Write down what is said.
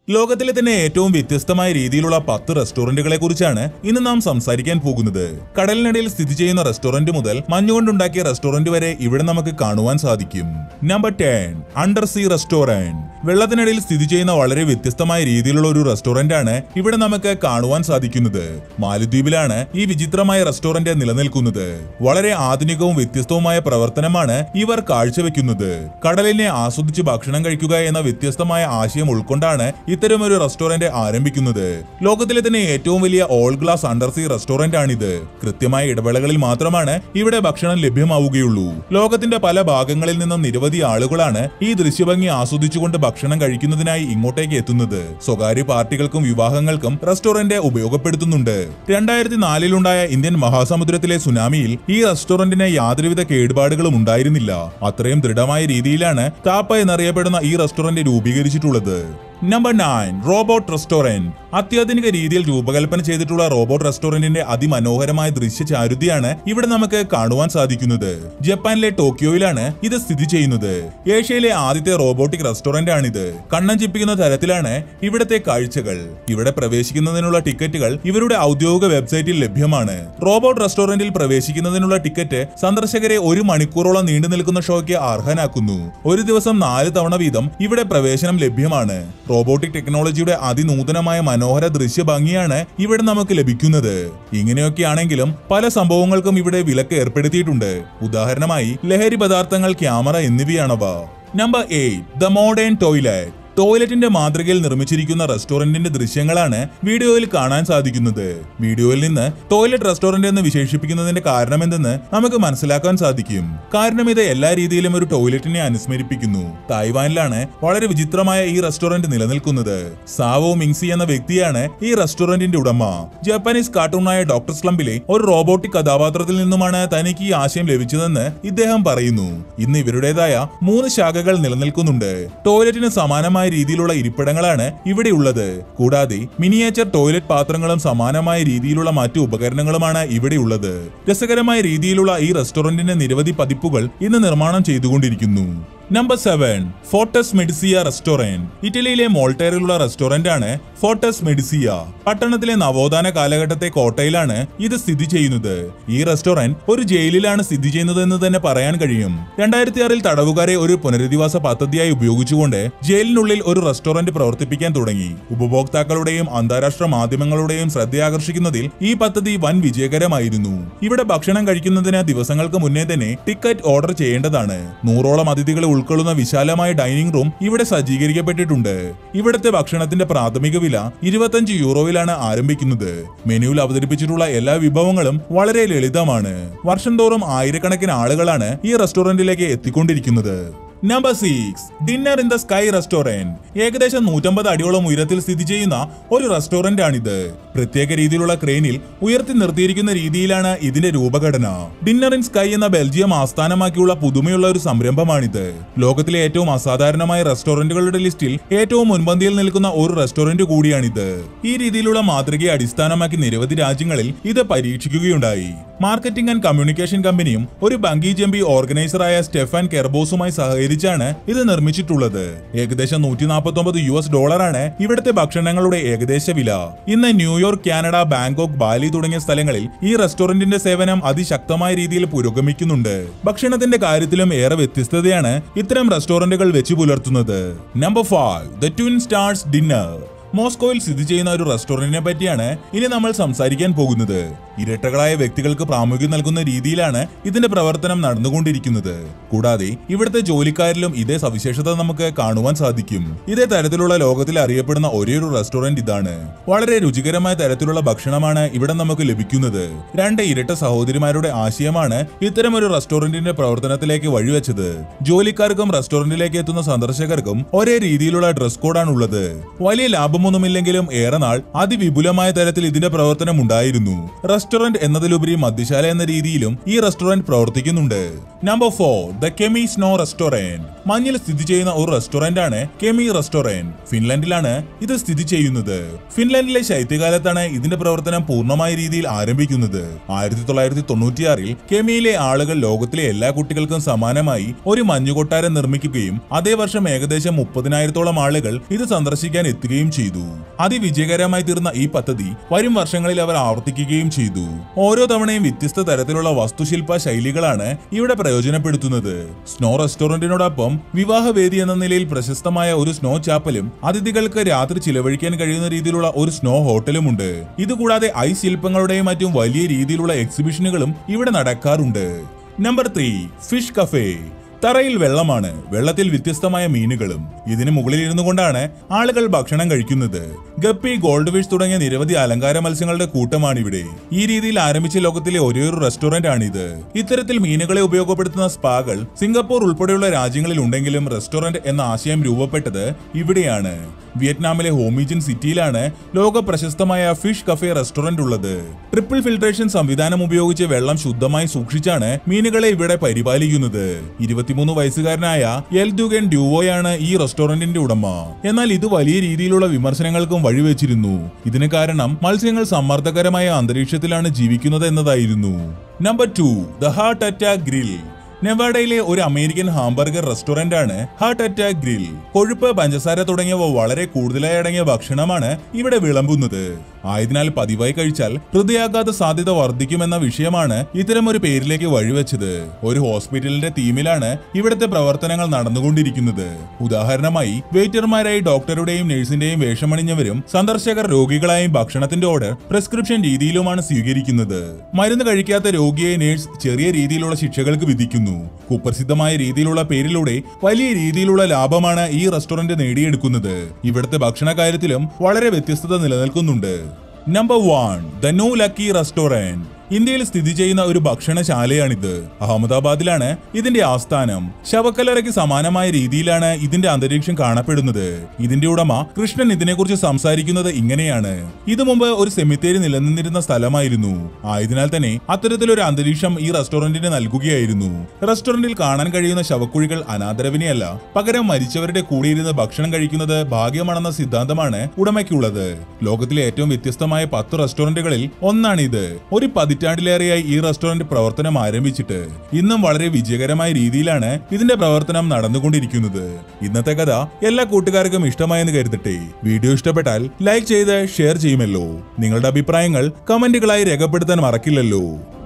ലോകത്തിലെ തന്നെ ഏറ്റവും വ്യത്യസ്തമായ രീതിയിലുള്ള 10 റെസ്റ്റോറന്റുകളെ കുറിച്ചാണ് ഇന്ന് നാം സംസാരിക്കാൻ പോകുന്നത്. കടലിനടിയിൽ സ്ഥിതി ചെയ്യുന്ന റെസ്റ്റോറന്റ് മുതൽ മഞ്ഞുകൊണ്ടുണ്ടാക്കിയ റെസ്റ്റോറന്റ് വരെ ഇവിടെ നമുക്ക് കാണുവാൻ സാധിക്കും. Number 10 under sea restaurant. വെള്ളത്തിനടിയിൽ സ്ഥിതി ചെയ്യുന്ന വളരെ വ്യത്യസ്തമായ രീതിയിലുള്ള ഒരു റെസ്റ്റോറന്റ് ആണ് ഇവിടെ നമുക്ക് കാണുവാൻ സാധിക്കുന്നത്. മാലദ്വീപിലാണ് ഈ വിചിത്രമായ റെസ്റ്റോറന്റ് നിലനിൽക്കുന്നത്. വളരെ ആധുനികവും വ്യത്യസ്തവുമായ പ്രവർത്തനമാണ് ഇവർ കാഴ്ചവെക്കുന്നത്. കടലിനെ ആസ്വദിച്ച് ഭക്ഷണം കഴിക്കുക എന്ന വ്യത്യസ്തമായ ആശയം ഉൾക്കൊണ്ടാണ് ഇത്തരമൊരു റെസ്റ്റോറന്റ് ആരംഭിക്കുന്നത്. ലോകത്തിലെ തന്നെ ഏറ്റവും വലിയ all glass under sea restaurant ആണിത്. കൃത്യമായ ഇടവേളകളിൽ മാത്രമാണ് ഇവിടെ ഭക്ഷണം ലഭ്യമാവുകയുള്ളൂ. ലോകത്തിന്റെ പല ഭാഗങ്ങളിൽ നിന്നും നിരവധി ആളുകളാണ് ഈ ദൃശ്യഭംഗി ആസ്വദിച്ചുകൊണ്ട് ഭക്ഷണം കഴിക്കുന്നതിനായി ഇങ്ങോട്ടേക്ക് എത്തുന്നത്. സ്വകാര്യ പാർട്ടികൾക്കും വിവാഹങ്ങൾക്കും റെസ്റ്റോറന്റ് ഉപയോഗപ്പെടുത്തുന്നുണ്ട്. 2004-ലുണ്ടായ ഇന്ത്യൻ മഹാസമുദ്രത്തിലെ സുനാമിയിൽ ഈ റെസ്റ്റോറന്റിന് യാതൊരുവിധ കേടുപാടുകളും ഉണ്ടായിരുന്നില്ല. അത്രയും ദൃഢമായ രീതിയിലാണ് താപ്പ എന്നറിയപ്പെടുന്ന ഈ റെസ്റ്റോറന്റ് രൂപീകരിച്ചിട്ടുള്ളത്. Number 9 robot restaurant. അത്യാധുനിക രീതിയിൽ രൂപകൽപ്പന ചെയ്തിട്ടുള്ള റോബോട്ട് റെസ്റ്റോറന്റിന്റെ അതിമനോഹരമായ ദൃശ്യചാരുതയാണ് ഇവിടെ നമുക്ക് കാണുവാൻ സാധിക്കുന്നത്. ജപ്പാനിലെ ടോക്കിയോയിലാണ് ഇത് സ്ഥിതി ചെയ്യുന്നത്. ഏഷ്യയിലെ ആദ്യത്തെ റോബോട്ടിക് റെസ്റ്റോറന്റ് ആണിത്. കണ്ണഞ്ചിപ്പിക്കുന്ന തരത്തിലാണ് ഇവിടത്തെ കാഴ്ചകൾ. ഇവിടെ പ്രവേശിക്കുന്നതിനുള്ള ടിക്കറ്റുകൾ ഇവരുടെ ഔദ്യോഗിക വെബ്സൈറ്റിൽ ലഭ്യമാണ്. റോബോട്ട് റെസ്റ്റോറന്റിൽ പ്രവേശിക്കുന്നതിനുള്ള ടിക്കറ്റ് സന്ദർശകരെ 1 മണിക്കൂറോളം നീണ്ടു നിൽക്കുന്ന ഷോയ്ക്ക് അർഹനാക്കുന്നു. ഒരു ദിവസം 4 തവണ വീതം ഇവിടെ പ്രവേശനം ലഭ്യമാണ്. റോബോട്ടിക് ടെക്നോളജിയുടെ അതിനൂതനമായ മനോഹര ദൃശ്യഭംഗിയാണ് ഇവിടെ നമുക്ക് ലഭിക്കുന്നത്. ഇങ്ങനെയൊക്കെയാണെങ്കിലും പല സംഭവങ്ങൾക്കും ഇവിടെ വിലക്ക് ഏർപ്പെടുത്തിയിട്ടുണ്ട്. ഉദാഹരണമായി ലഹരി പദാർത്ഥങ്ങൾ, ക്യാമറ എന്നിവയാണവ. Number 8 the modern toilet. ടോയ്ലറ്റിന്റെ മാതൃകയിൽ നിർമ്മിച്ചിരിക്കുന്ന റെസ്റ്റോറന്റിന്റെ ദൃശ്യങ്ങളാണ് വീഡിയോയിൽ കാണാൻ സാധിക്കുന്നത്. വീഡിയോയിൽ നിന്ന് ടോയ്ലറ്റ് റെസ്റ്റോറന്റ് എന്ന് വിശേഷിപ്പിക്കുന്നതിന്റെ കാരണമെന്തെന്ന് നമുക്ക് മനസ്സിലാക്കാൻ സാധിക്കും. കാരണം ഇത് എല്ലാ രീതിയിലും ഒരു ടോയ്ലറ്റിനെ അനുസ്മരിപ്പിക്കുന്നു. തായ്വാനിലാണ് വളരെ വിചിത്രമായ ഈ റെസ്റ്റോറന്റ് നിലനിൽക്കുന്നത്. സാവോ മിങ്സി എന്ന വ്യക്തിയാണ് ഈ റെസ്റ്റോറന്റിന്റെ ഉടമ. ജപ്പാനീസ് കാർട്ടൂണായ ഡോക്ടർ സ്ലംപിലെ ഒരു റോബോട്ടിക് കഥാപാത്രത്തിൽ നിന്നുമാണ് തനിക്ക് ഈ ആശയം ലഭിച്ചതെന്ന് ഇദ്ദേഹം പറയുന്നു. ഇന്ന് ഇവരുടേതായ 3 ശാഖകൾ നിലനിൽക്കുന്നുണ്ട്. ടോയ്ലറ്റിന് സമാനമായ രീതിയിലുള്ള ഇരിപ്പിടങ്ങളാണ് ഇവിടെയുള്ളത്. കൂടാതെ മിനിയേച്ചർ ടോയ്ലറ്റ് പാത്രങ്ങളും സമാനമായ രീതിയിലുള്ള മറ്റു ഉപകരണങ്ങളുമാണ് ഇവിടെയുള്ളത്. രസകരമായ രീതിയിലുള്ള ഈ റെസ്റ്റോറന്റിന്റെ നിരവധി പതിപ്പുകൾ ഇന്ന് നിർമ്മാണം ചെയ്തുകൊണ്ടിരിക്കുന്നു. Number 7 Fortezza Medicea restaurant. ഇറ്റലിയിലെ മോൾട്ടേറിലുള്ള റെസ്റ്റോറന്റ് ആണ് ഫോർട്ടസ് മെഡിസിയ. പട്ടണത്തിലെ നവോത്ഥാന കാലഘട്ടത്തെ കോട്ടയിലാണ് ഇത് സ്ഥിതി ചെയ്യുന്നത്. ഈ റെസ്റ്റോറന്റ് ഒരു ജയിലിലാണ് സ്ഥിതി ചെയ്യുന്നത് എന്ന് തന്നെ പറയാൻ കഴിയും. 2006-ൽ തടവുകാരെ ഒരു പുനരധിവാസ പദ്ധതിയായി ഉപയോഗിച്ചുകൊണ്ട് ജയിലിനുള്ളിൽ ഒരു റെസ്റ്റോറന്റ് പ്രവർത്തിപ്പിക്കാൻ തുടങ്ങി. ഉപഭോക്താക്കളുടെയും അന്താരാഷ്ട്ര മാധ്യമങ്ങളുടെയും ശ്രദ്ധയാകർഷിക്കുന്നതിൽ ഈ പദ്ധതി വൻ വിജയകരമായിരുന്നു. ഇവിടെ ഭക്ഷണം കഴിക്കുന്നതിന് ദിവസങ്ങൾക്ക് മുന്നേ തന്നെ ടിക്കറ്റ് ഓർഡർ ചെയ്യേണ്ടതാണ്. 100ഓളം അതിഥികളെ ഉൾക്കൊള്ളുന്ന വിശാലമായ ഡൈനിങ് റൂം ഇവിടെ സജ്ജീകരിക്കപ്പെട്ടിട്ടുണ്ട്. ഇവിടുത്തെ ഭക്ഷണത്തിന്റെ പ്രാഥമിക വില 25 യൂറോയിലാണ് ആരംഭിക്കുന്നത്. മെനുവിൽ അവതരിപ്പിച്ചിട്ടുള്ള എല്ലാ വിഭവങ്ങളും വളരെ ലളിതമാണ്. വർഷം തോറും ആയിരക്കണക്കിന് ആളുകളാണ് ഈ റെസ്റ്റോറന്റിലേക്ക് എത്തിക്കൊണ്ടിരിക്കുന്നത്. Number 6 dinner in the sky restaurant. ഏകദേശം 150 അടിയോളം ഉയരത്തിൽ സ്ഥിതി ചെയ്യുന്ന ഒരു റെസ്റ്റോറന്റ് ആണിത്. പ്രത്യേക രീതിയിലുള്ള ക്രെയിനിൽ ഉയർത്തി നിർത്തിയിരിക്കുന്ന രീതിയിലാണ് ഇതിന്റെ രൂപഘടന. ഡിന്നർ ഇൻ സ്കൈ എന്ന ബെൽജിയം ആസ്ഥാനമാക്കിയുള്ള പുതുമയുള്ള ഒരു സംരംഭമാണിത്. ലോകത്തിലെ ഏറ്റവും അസാധാരണമായ റെസ്റ്റോറന്റുകളുടെ ലിസ്റ്റിൽ ഏറ്റവും മുൻപന്തിയിൽ നിൽക്കുന്ന ഒരു റെസ്റ്റോറന്റ് കൂടിയാണിത്. ഈ രീതിയിലുള്ള മാതൃകയെ അടിസ്ഥാനമാക്കി നിരവധി രാജ്യങ്ങളിൽ ഇത് പരീക്ഷിക്കുകയുണ്ടായി. മാർക്കറ്റിംഗ് ആൻഡ് കമ്മ്യൂണിക്കേഷൻ കമ്പനിയും ഒരു ബംഗി ജമ്പി ഓർഗനൈസറായ സ്റ്റെഫാൻ കെർബോസുമായി സഹകരിച്ചാണ് ഇത് നിർമ്മിച്ചിട്ടുള്ളത്. ഏകദേശം $149 ഇവിടുത്തെ ഭക്ഷണങ്ങളുടെ ഏകദേശ വില. ഇന്ന് ന്യൂയോർക്ക്, കാനഡ, ബാങ്കോക്ക്, ബാലി തുടങ്ങിയ സ്ഥലങ്ങളിൽ ഈ റെസ്റ്റോറന്റിന്റെ സേവനം അതിശക്തമായ രീതിയിൽ പുരോഗമിക്കുന്നുണ്ട്. ഭക്ഷണത്തിന്റെ കാര്യത്തിലും ഏറെ വ്യത്യസ്തതയാണ് ഇത്തരം റെസ്റ്റോറന്റുകൾ വെച്ചു പുലർത്തുന്നത്. Number 5 the twin stars dinner. മോസ്കോയിൽ സ്ഥിതി ചെയ്യുന്ന ഒരു റെസ്റ്റോറന്റിനെ പറ്റിയാണ് ഇനി നമ്മൾ സംസാരിക്കാൻ പോകുന്നത്. ഇരട്ടകളായ വ്യക്തികൾക്ക് പ്രാമുഖ്യം നൽകുന്ന രീതിയിലാണ് ഇതിന്റെ പ്രവർത്തനം നടന്നുകൊണ്ടിരിക്കുന്നത്. കൂടാതെ ഇവിടുത്തെ ജോലിക്കാരിലും ഇതേ സവിശേഷത നമുക്ക് കാണുവാൻ സാധിക്കും. ഇതേ തരത്തിലുള്ള ലോകത്തിൽ അറിയപ്പെടുന്ന ഒരേയൊരു റെസ്റ്റോറന്റ് ഇതാണ്. വളരെ രുചികരമായ തരത്തിലുള്ള ഭക്ഷണമാണ് ഇവിടെ നമുക്ക് ലഭിക്കുന്നത്. 2 ഇരട്ട സഹോദരിമാരുടെ ആശയമാണ് ഇത്തരം ഒരു റെസ്റ്റോറന്റിന്റെ പ്രവർത്തനത്തിലേക്ക് വഴിവെച്ചത്. ജോലിക്കാർക്കും റെസ്റ്റോറന്റിലേക്ക് എത്തുന്ന സന്ദർശകർക്കും ഒരേ രീതിയിലുള്ള ഡ്രസ് കോഡാണുള്ളത്. വലിയ ലാഭം വലിപ്പമൊന്നുമില്ലെങ്കിലും ഏറെ നാൾ അതിവിപുലമായ തരത്തിൽ ഇതിന്റെ പ്രവർത്തനം ഉണ്ടായിരുന്നു. റെസ്റ്റോറന്റ് എന്നതിലുപരി മദ്യശാല എന്ന രീതിയിലും ഈ റെസ്റ്റോറന്റ് പ്രവർത്തിക്കുന്നുണ്ട്. Number 4 the Kemi snow restaurant. മഞ്ഞിൽ സ്ഥിതി ചെയ്യുന്ന ഒരു റെസ്റ്റോറന്റ് ആണ് കെമി റെസ്റ്റോറന്റ്. ഫിൻലൻഡിലാണ് ഇത് സ്ഥിതി ചെയ്യുന്നത്. ഫിൻലൻഡിലെ ശൈത്യകാലത്താണ് ഇതിന്റെ പ്രവർത്തനം പൂർണ്ണമായ രീതിയിൽ ആരംഭിക്കുന്നത്. 1996-ൽ കെമിയിലെ ആളുകൾ ലോകത്തിലെ എല്ലാ കുട്ടികൾക്കും സമാനമായി ഒരു മഞ്ഞുകൊട്ടാരം നിർമ്മിക്കുകയും അതേ വർഷം ഏകദേശം 30,000-ഓളം ആളുകൾ ഇത് സന്ദർശിക്കാൻ എത്തുകയും ചെയ്തു. അതിവിജയകരമായി തീർന്ന ഈ പദ്ധതി വരും വർഷങ്ങളിൽ അവർ ആവർത്തിക്കുകയും ചെയ്തു. ഓരോ തവണയും വ്യത്യസ്ത തരത്തിലുള്ള വാസ്തുശില്പ ശൈലികളാണ് ഇവിടെ പ്രയോജനപ്പെടുത്തുന്നത്. സ്നോ റെസ്റ്റോറന്റിനോടൊപ്പം വിവാഹവേദി എന്ന നിലയിൽ പ്രശസ്തമായ ഒരു സ്നോ ചാപ്പലും അതിഥികൾക്ക് രാത്രി ചിലവഴിക്കാൻ കഴിയുന്ന രീതിയിലുള്ള ഒരു സ്നോ ഹോട്ടലുമുണ്ട്. ഇതുകൂടാതെ ഐസ് ശില്പങ്ങളുടെയും മറ്റും വലിയ രീതിയിലുള്ള എക്സിബിഷനുകളും ഇവിടെ നടക്കാറുണ്ട്. Number 3 fish cafe. തറയിൽ വെള്ളമാണ്, വെള്ളത്തിൽ വ്യത്യസ്തമായ മീനുകളും. ഇതിന് മുകളിൽ ഇരുന്നു കൊണ്ടാണ് ആളുകൾ ഭക്ഷണം കഴിക്കുന്നത്. ഗപ്പി, ഗോൾഡ് ഫിഷ് തുടങ്ങിയ നിരവധി അലങ്കാര മത്സ്യങ്ങളുടെ കൂട്ടമാണിവിടെ. ഈ രീതിയിൽ ആരംഭിച്ച ലോകത്തിലെ ഒരേയൊരു റെസ്റ്റോറന്റ് ആണിത്. ഇത്തരത്തിൽ മീനുകളെ ഉപയോഗപ്പെടുത്തുന്ന സ്പാകൾ സിംഗപ്പൂർ ഉൾപ്പെടെയുള്ള രാജ്യങ്ങളിൽ ഉണ്ടെങ്കിലും റെസ്റ്റോറന്റ് എന്ന ആശയം രൂപപ്പെട്ടത് ഇവിടെയാണ്. വിയറ്റ്നാമിലെ ഹോമിജിൻ സിറ്റിയിലാണ് ലോക പ്രശസ്തമായ ഫിഷ് കഫേ റെസ്റ്റോറന്റ് ഉള്ളത്. ട്രിപ്പിൾ ഫിൽട്രേഷൻ സംവിധാനം ഉപയോഗിച്ച് വെള്ളം ശുദ്ധമായി സൂക്ഷിച്ചാണ് മീനുകളെ ഇവിടെ പരിപാലിക്കുന്നത്. 23 വയസ്സുകാരനായ എൽദുഗൻ ഡ്യൂവോയാണ് ഈ റെസ്റ്റോറന്റിന്റെ ഉടമ. എന്നാൽ ഇത് വലിയ രീതിയിലുള്ള വിമർശനങ്ങൾക്കും വഴിവെച്ചിരുന്നു. ഇതിന് കാരണം മത്സ്യങ്ങൾ സമ്മർദ്ദകരമായ അന്തരീക്ഷത്തിലാണ് ജീവിക്കുന്നത് എന്നതായിരുന്നു. Number 2 the heart attack grill. നെവാഡയിലെ ഒരു അമേരിക്കൻ ഹാംബർഗർ റെസ്റ്റോറന്റ് ആണ് ഹാർട്ട് അറ്റാക്ക് ഗ്രിൽ. കൊഴുപ്പ്, പഞ്ചസാര തുടങ്ങിയവ വളരെ കൂടുതലായി അടങ്ങിയ ഭക്ഷണമാണ് ഇവിടെ വിളമ്പുന്നത്. ആയതിനാൽ പതിവായി കഴിച്ചാൽ ഹൃദയാഘാത സാധ്യത വർദ്ധിക്കുമെന്ന വിഷയമാണ് ഇത്തരമൊരു പേരിലേക്ക് വഴിവെച്ചത്. ഒരു ഹോസ്പിറ്റലിന്റെ തീമിലാണ് ഇവിടുത്തെ പ്രവർത്തനങ്ങൾ നടന്നുകൊണ്ടിരിക്കുന്നത്. ഉദാഹരണമായി വെയിറ്റർമാരായി ഡോക്ടറുടെയും നഴ്സിന്റെയും വേഷമണിഞ്ഞവരും സന്ദർശകർ രോഗികളായും ഭക്ഷണത്തിന്റെ ഓർഡർ പ്രിസ്ക്രിപ്ഷൻ രീതിയിലുമാണ് സ്വീകരിക്കുന്നത്. മരുന്ന് കഴിക്കാത്ത രോഗിയെ നഴ്സ് ചെറിയ രീതിയിലുള്ള ശിക്ഷകൾക്ക് വിധിക്കുന്നു. കുപ്രസിദ്ധമായ രീതിയിലുള്ള പേരിലൂടെ വലിയ രീതിയിലുള്ള ലാഭമാണ് ഈ റെസ്റ്റോറന്റ് നേടിയെടുക്കുന്നത്. ഇവിടുത്തെ ഭക്ഷണ കാര്യത്തിലും വളരെ വ്യത്യസ്തത നിലനിൽക്കുന്നുണ്ട്. Number 1 the new lucky restaurant. ഇന്ത്യയിൽ സ്ഥിതി ചെയ്യുന്ന ഒരു ഭക്ഷണശാലയാണിത്. അഹമ്മദാബാദിലാണ് ഇതിന്റെ ആസ്ഥാനം. ശവക്കല്ലറയ്ക്ക് സമാനമായ രീതിയിലാണ് ഇതിന്റെ അന്തരീക്ഷം കാണപ്പെടുന്നത്. ഇതിന്റെ ഉടമ കൃഷ്ണൻ ഇതിനെക്കുറിച്ച് സംസാരിക്കുന്നത് ഇങ്ങനെയാണ്: ഇത് മുമ്പ് ഒരു സെമിത്തേരി നിലനിന്നിരുന്ന സ്ഥലമായിരുന്നു. ആയതിനാൽ തന്നെ അത്തരത്തിലൊരു അന്തരീക്ഷം ഈ റെസ്റ്റോറന്റിന് നൽകുകയായിരുന്നു. റെസ്റ്റോറന്റിൽ കാണാൻ കഴിയുന്ന ശവക്കുഴികൾ അനാദരവിനെയല്ല, പകരം മരിച്ചവരുടെ കൂടിയിരുന്ന് ഭക്ഷണം കഴിക്കുന്നത് ഭാഗ്യമാണെന്ന സിദ്ധാന്തമാണ് ഉടമയ്ക്കുള്ളത്. ലോകത്തിലെ ഏറ്റവും വ്യത്യസ്തമായ 10 റെസ്റ്റോറന്റുകളിൽ ഒന്നാണിത്. ഒരു പതിറ്റാണ്ടിലേറെയായി ഈ റെസ്റ്റോറന്റ് പ്രവർത്തനം ആരംഭിച്ചിട്ട് ഇന്നും വളരെ വിജയകരമായ രീതിയിലാണ് ഇതിന്റെ പ്രവർത്തനം നടന്നുകൊണ്ടിരിക്കുന്നത്. ഇന്നത്തെ കഥ എല്ലാ കൂട്ടുകാർക്കും ഇഷ്ടമായെന്ന് കരുതട്ടെ. വീഡിയോ ഇഷ്ടപ്പെട്ടാൽ ലൈക്ക് ചെയ്ത് ഷെയർ ചെയ്യുമല്ലോ. നിങ്ങളുടെ അഭിപ്രായങ്ങൾ കമന്റുകളായി രേഖപ്പെടുത്താൻ മറക്കില്ലല്ലോ.